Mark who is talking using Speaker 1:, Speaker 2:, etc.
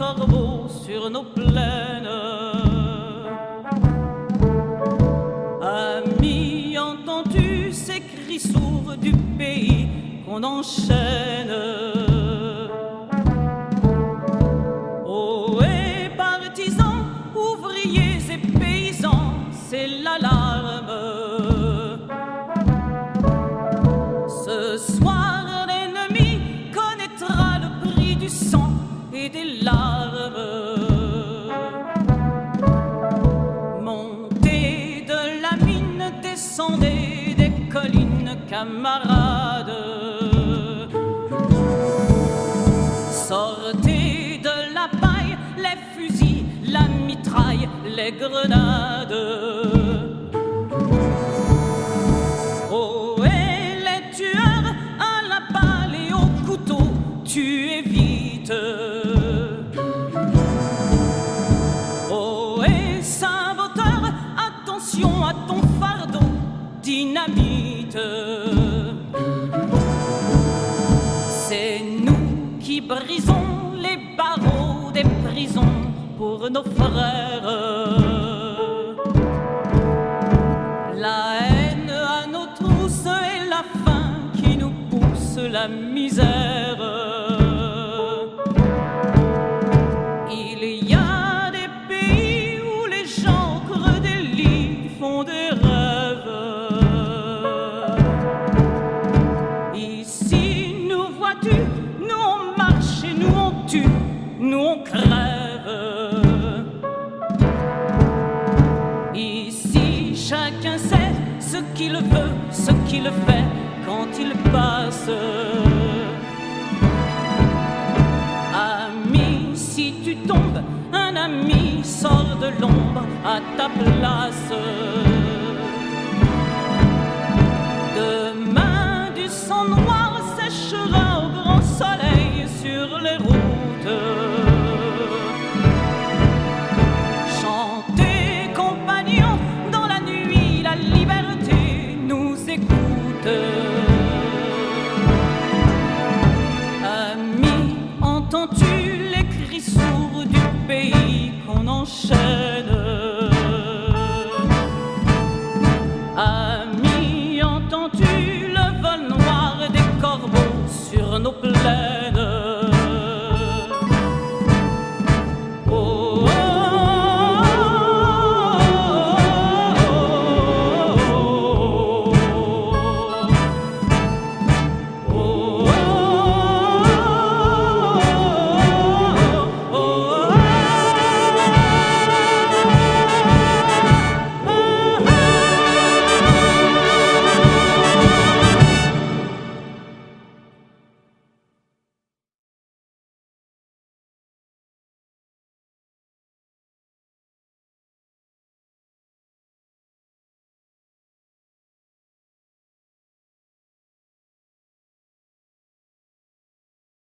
Speaker 1: corbeaux sur nos plaines. Amis, entends-tu ces cris sourds du pays qu'on enchaîne? Ohé, partisans, ouvriers et paysans, c'est l'alarme. Ce soir, l'ennemi connaîtra le prix du sang et des larmes. Montez de la mine, descendez des collines, camarades. Sortez de la paille, les fusils, la mitraille, les grenades. Oh, et les tueurs à la balle et au couteau, tuez vite. Oh, et saboteur, attention à ton fardeau, dynamite. C'est nous qui brisons les barreaux des prisons pour nos frères. La haine à nos trousses et la faim qui nous pousse la misère. Il y a des pays où les gens au creux des lits font des rêves. Ici, nous vois-tu, nous on marche et nous on tue, nous on crève. Ici, chacun sait ce qu'il veut, ce qu'il fait quand il passe. Ami, si tu tombes, un ami sort de l'ombre à ta place. Demain, du sang noir séchera au grand soleil sur les routes. Chantez, compagnons, dans la nuit, la liberté nous écoute.